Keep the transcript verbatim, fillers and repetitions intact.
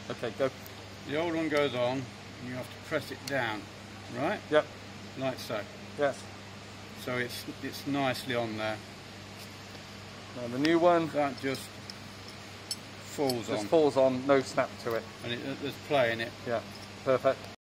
Okay, go. The old one goes on, and you have to press it down, right? Yep. Like so. Yes. So it's it's nicely on there. Now the new one That just falls just on. falls on, no snap to it. And it, there's play in it. Yeah, perfect.